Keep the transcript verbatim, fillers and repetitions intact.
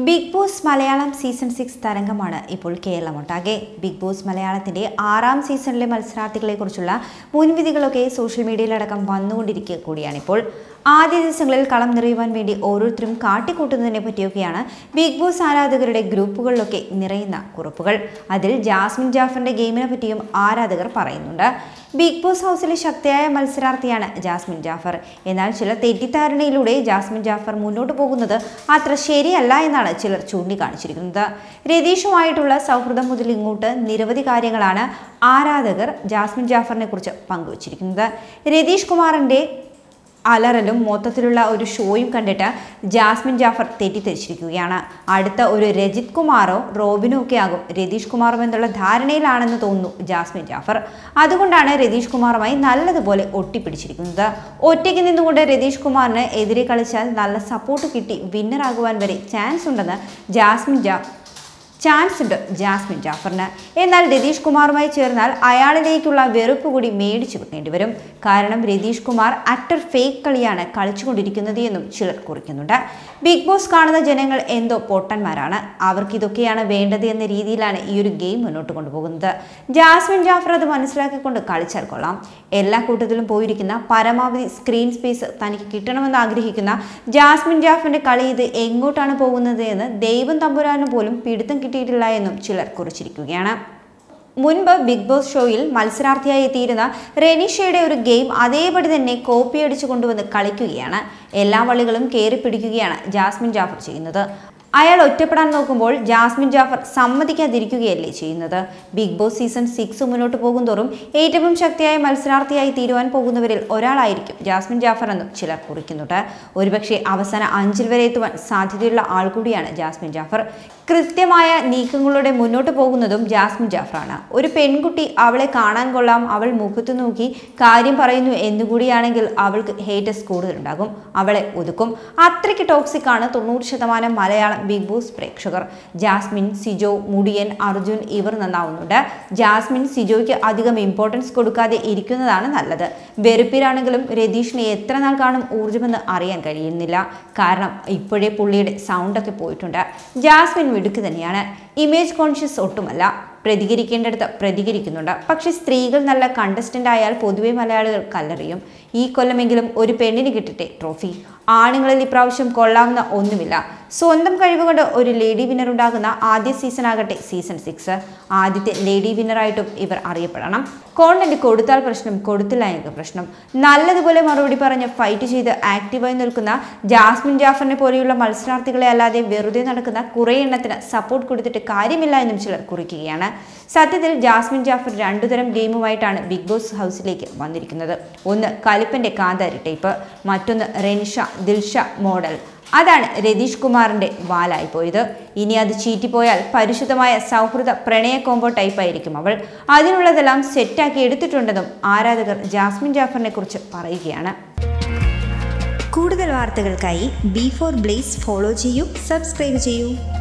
Big Boss Malayalam season six തരംഗമാണ് ഇപ്പോൾ കേരളമൊട്ടാകെ. Big boss മലയാളത്തിന്റെ ആറാം സീസണിലെ മത്സരാർത്ഥികളെ കുറിച്ചുള്ള മുൻവിധികളൊക്കെ സോഷ്യൽ മീഡിയയിലടക്കം വന്നുകൊണ്ടിരിക്കുക കൂടിയാണിപ്പോൾ. ആദ്യ ദിവസങ്ങളിൽ കളം നിറയുവാൻ വേണ്ടി ഓരോരുത്തരും കാട്ടിക്കൂട്ടുന്നതിനെ പറ്റിയൊക്കെയാണ് ബിഗ് ബോസ് ആരാധകരുടെ ഗ്രൂപ്പുകളിലൊക്കെ നിറയുന്ന കുറിപ്പുകൾ. അതിൽ ജാസ്മിൻ ജാഫറിന്റെ ഗെയിമിനെ പറ്റിയും ആരാധകർ പറയുന്നുണ്ട്. ബിഗ് ബോസ് ഹൗസിലെ ശക്തിയായ മത്സരാർത്ഥിയാണ് ജാസ്മിൻ ജാഫർ. എന്നാൽ ചില തെറ്റിദ്ധാരണയിലൂടെ ജാസ്മിൻ ജാഫർ മുന്നോട്ട് പോകുന്നത് അത്ര ശരിയല്ല എന്നാണ് ചിലർ ചൂണ്ടിക്കാണിച്ചിരിക്കുന്നത്. രതീഷുമായിട്ടുള്ള സൗഹൃദം മുതൽ ഇങ്ങോട്ട് നിരവധി കാര്യങ്ങളാണ് ആരാധകർ ജാസ്മിൻ ജാഫറിനെ കുറിച്ച് പങ്കുവച്ചിരിക്കുന്നത്. രതീഷ് കുമാറിന്റെ അലറലും മൊത്തത്തിലുള്ള ഒരു ഷോയും കണ്ടിട്ട് ജാസ്മിൻ ജാഫർ തെറ്റിദ്ധരിച്ചിരിക്കുകയാണ്. അടുത്ത ഒരു രജിത് കുമാറോ റോബിനോ ഒക്കെ ആകും രതീഷ് കുമാറും എന്നുള്ള ധാരണയിലാണെന്ന് തോന്നുന്നു ജാസ്മിൻ ജാഫർ. അതുകൊണ്ടാണ് രതീഷ് കുമാറുമായി നല്ലതുപോലെ ഒട്ടിപ്പിടിച്ചിരിക്കുന്നത്. ഒറ്റയ്ക്ക് നിന്നുകൊണ്ട് രതീഷ് കുമാറിന് എതിരെ കളിച്ചാൽ നല്ല സപ്പോർട്ട് കിട്ടി വിന്നറാകുവാൻ വരെ ചാൻസ് ഉണ്ടെന്ന് ജാസ്മിൻ ജാ ചാൻസ് ഉണ്ട് ജാസ്മിൻ ജാഫറിന്. എന്നാൽ രതീഷ് കുമാറുമായി ചേർന്നാൽ അയാളിലേക്കുള്ള വെറുപ്പ് കൂടി മേടിച്ചു വെക്കേണ്ടി വരും. കാരണം രതീഷ് കുമാർ അറ്റർ ഫേക്ക് കളിയാണ് കളിച്ചുകൊണ്ടിരിക്കുന്നത് എന്നും ചിലർ കുറിക്കുന്നുണ്ട്. ബിഗ് ബോസ് കാണുന്ന ജനങ്ങൾ എന്തോ പൊട്ടന്മാരാണ്, അവർക്ക് ഇതൊക്കെയാണ് വേണ്ടത് എന്ന രീതിയിലാണ് ഈ ഒരു ഗെയിം മുന്നോട്ട് കൊണ്ടുപോകുന്നത്. ജാസ്മിൻ ജാഫർ അത് മനസ്സിലാക്കിക്കൊണ്ട് കളിച്ചാൽ കൊള്ളാം. എല്ലാ കൂട്ടത്തിലും പോയിരിക്കുന്ന പരമാവധി സ്ക്രീൻ സ്പേസ് തനിക്ക് കിട്ടണമെന്ന് ആഗ്രഹിക്കുന്ന ജാസ്മിൻ ജാഫറിന്റെ കളി ഇത് എങ്ങോട്ടാണ് പോകുന്നത് എന്ന് ദൈവം തമ്പുരാനും പോലും പിടുത്തം കിട്ടിയിട്ടില്ല എന്നും ചിലർ കുറിച്ചിരിക്കുകയാണ്. മുൻപ് ബിഗ് ബോസ് ഷോയിൽ മത്സരാർത്ഥിയായി എത്തിയിരുന്ന റെനിഷയുടെ ഒരു ഗെയിം അതേപടി തന്നെ കോപ്പി അടിച്ചു കൊണ്ടുവന്ന് കളിക്കുകയാണ്. എല്ലാ വള്ളികളും കയറി പിടിക്കുകയാണ് ജാസ്മിൻ ജാഫർ ചെയ്യുന്നത്. അയാൾ ഒറ്റപ്പെടാൻ നോക്കുമ്പോൾ ജാസ്മിൻ ജാഫർ സമ്മതിക്കാതിരിക്കുകയല്ലേ ചെയ്യുന്നത്. ബിഗ് ബോസ് സീസൺ സിക്സ് മുന്നോട്ട് പോകുന്തോറും ഏറ്റവും ശക്തിയായ മത്സരാർത്ഥിയായി തീരുവാൻ പോകുന്നവരിൽ ഒരാളായിരിക്കും ജാസ്മിൻ ജാഫർ എന്നും ചിലർ കുറിക്കുന്നുണ്ട്. ഒരുപക്ഷെ അവസാന അഞ്ചിൽ വരെ എത്തുവാൻ സാധ്യതയുള്ള ആൾ കൂടിയാണ് ജാസ്മിൻ ജാഫർ. കൃത്യമായ നീക്കങ്ങളുടെ മുന്നോട്ട് പോകുന്നതും ജാസ്മിൻ ജാഫറാണ്. ഒരു പെൺകുട്ടി അവളെ കാണാൻ കൊള്ളാം, അവൾ മുഖത്ത് നോക്കി കാര്യം പറയുന്നു എന്നുകൂടിയാണെങ്കിൽ അവൾക്ക് ഹേറ്റേഴ്സ് കൂടുതലുണ്ടാകും, അവളെ ഒതുക്കും. അത്രയ്ക്ക് ടോക്സിക് ആണ് തൊണ്ണൂറ് ശതമാനം മലയാളം ബിഗ് ബോസ് പ്രേക്ഷകർ. ജാസ്മിൻ, സിജോ, മുടിയൻ, അർജുൻ ഇവർ നന്നാവുന്നുണ്ട്. ജാസ്മിൻ സിജോയ്ക്ക് അധികം ഇമ്പോർട്ടൻസ് കൊടുക്കാതെ ഇരിക്കുന്നതാണ് നല്ലത്. വെറുപ്പിലാണെങ്കിലും രതീഷിനെ എത്ര നാൾ കാണും ഊർജ്ജമെന്ന് അറിയാൻ കഴിയുന്നില്ല. കാരണം ഇപ്പോഴേ പുള്ളിയുടെ സൗണ്ടൊക്കെ പോയിട്ടുണ്ട്. ജാസ്മിൻ മിടുക്ക് തന്നെയാണ്, ഇമേജ് കോൺഷ്യസ് ഒട്ടുമല്ല. പ്രതികരിക്കേണ്ടടുത്ത് പ്രതികരിക്കുന്നുണ്ട്. പക്ഷെ സ്ത്രീകൾ നല്ല കണ്ടസ്റ്റന്റ് ആയാൽ പൊതുവെ മലയാളികൾ കല്ലെറിയും. ഈ കൊല്ലമെങ്കിലും ഒരു പെണ്ണിന് കിട്ടട്ടെ ട്രോഫി. ആണുങ്ങളിൽ ഇപ്രാവശ്യം കൊള്ളാവുന്ന ഒന്നുമില്ല. സ്വന്തം കഴിവുകൊണ്ട് ഒരു ലേഡി വിന്നർ ഉണ്ടാകുന്ന ആദ്യ സീസൺ ആകട്ടെ സീസൺ സിക്സ്. ആദ്യത്തെ ലേഡി വിന്നറായിട്ടും ഇവർ അറിയപ്പെടണം. കോണ്ടന്റ് കൊടുത്താൽ പ്രശ്നം, കൊടുത്തില്ല എങ്കിൽ പ്രശ്നം. നല്ലതുപോലെ മറുപടി പറഞ്ഞ് ഫൈറ്റ് ചെയ്ത് ആക്റ്റീവായി നിൽക്കുന്ന ജാസ്മിൻ ജാഫറിനെ പോലെയുള്ള മത്സരാർത്ഥികളെ അല്ലാതെ വെറുതെ നടക്കുന്ന കുറേ എണ്ണത്തിന് സപ്പോർട്ട് കൊടുത്തിട്ട് കാര്യമില്ല എന്നും ചിലർ കുറിക്കുകയാണ്. സത്യത്തിൽ ജാസ്മിൻ ജാഫർ രണ്ടുതരം ഗെയിമുമായിട്ടാണ് ബിഗ് ബോസ് ഹൗസിലേക്ക് വന്നിരിക്കുന്നത്. ഒന്ന് കലിപ്പന്റെ കാന്താരി ടൈപ്പ്, മറ്റൊന്ന് റെനിഷ ദിൽഷ മോഡൽ. അതാണ് രതീഷ് കുമാറിന്റെ വാലായി പോയത്. ഇനി അത് ചീറ്റിപ്പോയാൽ പരിശുദ്ധമായ സൗഹൃദ പ്രണയ കോംബോ ടൈപ്പായിരിക്കും അവൾ. അതിനുള്ളതെല്ലാം സെറ്റാക്കി എടുത്തിട്ടുണ്ടെന്നും ആരാധകർ ജാസ്മിൻ ജാഫറിനെ കുറിച്ച് പറയുകയാണ്. കൂടുതൽ വാർത്തകൾക്കായി ബി ഫോർ ബ്ലേസ് ഫോളോ ചെയ്യൂ, സബ്സ്ക്രൈബ് ചെയ്യൂ.